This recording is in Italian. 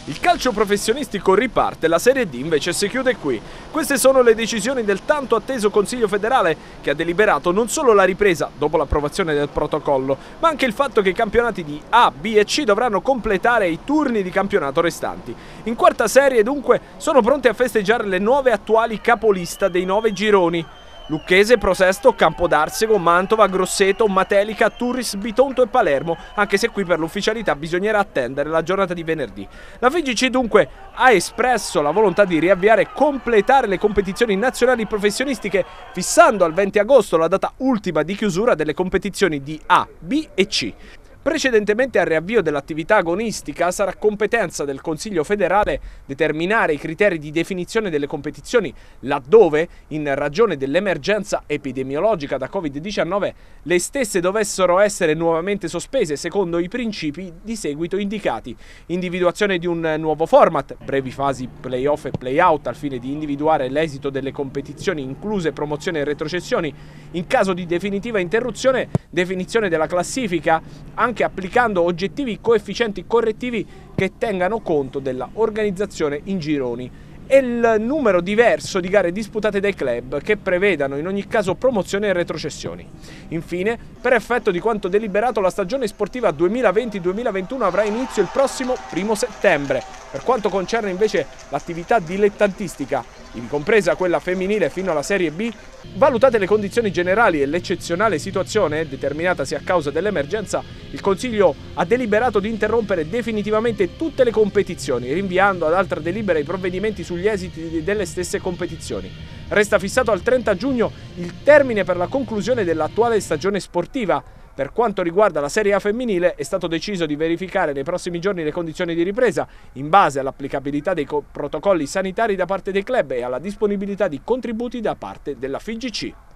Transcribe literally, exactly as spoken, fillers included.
Il calcio professionistico riparte, la Serie D invece si chiude qui. Queste sono le decisioni del tanto atteso Consiglio federale che ha deliberato non solo la ripresa dopo l'approvazione del protocollo, ma anche il fatto che i campionati di A, B e C dovranno completare i turni di campionato restanti. In quarta serie dunque sono pronti a festeggiare le nuove attuali capolista dei nove gironi. Lucchese, Prosesto, Campodarsego, Mantova, Grosseto, Matelica, Turris, Bitonto e Palermo, anche se qui per l'ufficialità bisognerà attendere la giornata di venerdì. La F I G C dunque ha espresso la volontà di riavviare e completare le competizioni nazionali professionistiche, fissando al venti agosto la data ultima di chiusura delle competizioni di A, B e C. Precedentemente al riavvio dell'attività agonistica sarà competenza del Consiglio federale determinare i criteri di definizione delle competizioni laddove, in ragione dell'emergenza epidemiologica da Covid diciannove, le stesse dovessero essere nuovamente sospese secondo i principi di seguito indicati. Individuazione di un nuovo format, brevi fasi play-off e play-out al fine di individuare l'esito delle competizioni incluse promozioni e retrocessioni. In caso di definitiva interruzione, definizione della classifica, anche anche applicando oggettivi coefficienti correttivi che tengano conto della organizzazione in gironi e il numero diverso di gare disputate dai club che prevedano in ogni caso promozione e retrocessioni. Infine, per effetto di quanto deliberato, la stagione sportiva duemilaventi duemilaventuno avrà inizio il prossimo primo settembre. Per quanto concerne invece l'attività dilettantistica, ivi compresa quella femminile fino alla Serie B, valutate le condizioni generali e l'eccezionale situazione determinatasi a causa dell'emergenza, il Consiglio ha deliberato di interrompere definitivamente tutte le competizioni, rinviando ad altra delibera i provvedimenti sugli esiti delle stesse competizioni. Resta fissato al trenta giugno il termine per la conclusione dell'attuale stagione sportiva. Per quanto riguarda la Serie A femminile, è stato deciso di verificare nei prossimi giorni le condizioni di ripresa in base all'applicabilità dei protocolli sanitari da parte dei club e alla disponibilità di contributi da parte della F I G C.